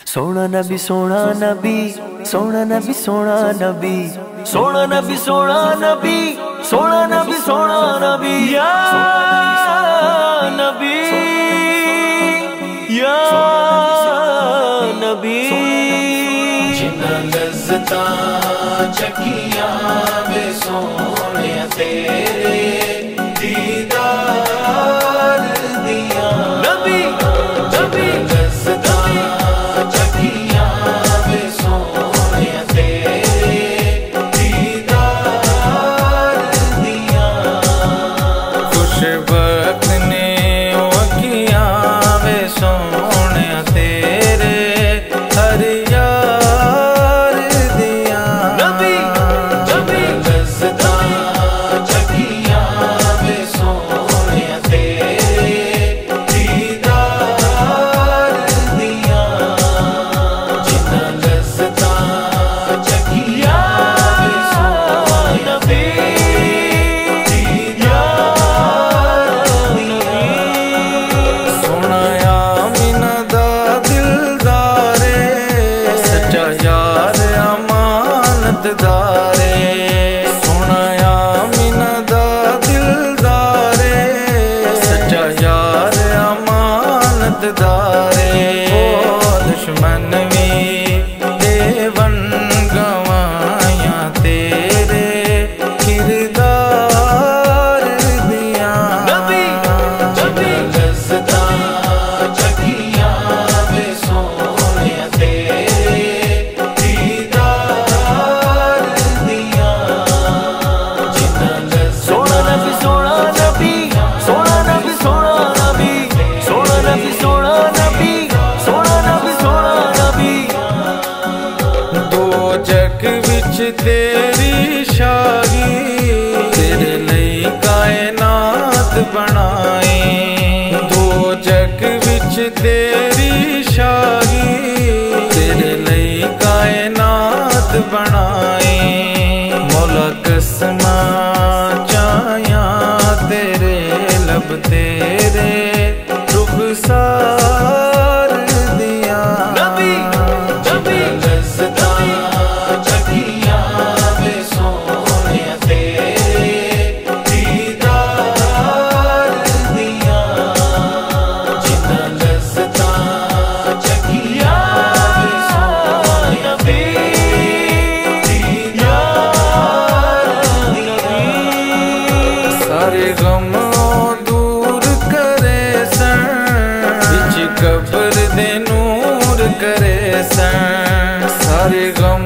سونا نبی سونا نبی سونا نبی سونا نبی سونا نبی سونا نبی سونا نبی سونا نبی یا نبی یا نبی جنہ لذتاں چکیاں بے سونے تیرے دیدار دیاں نبی نبی دشمن بھی دیون گوایا تیرے کردار دیاں نبی نبی لذتاں چکیاں بے سونے تیرے دیدار دیاں جنہ سونا نبی سونا نبی سونا نبی سونا نبی سونا نبی سونا نبی سونا نبی سونا نبی دو جگ وچ تیری شاہی تیرے لئی کائنات بنائی دو جگ وچ تیری شاہی تیرے لئی کائنات بنائی مولا قسماں چاہیاں تیرے لب تیرے رخسار دیاں نبی نبی لذتاں چکیاں بے سونے تیرے دیدار دیاں جنہ لذتاں چکیاں بے سونے تیرے دیدار دیاں سارے غم دور کرے سن وچ قبر دے نور کرے سن سارے غم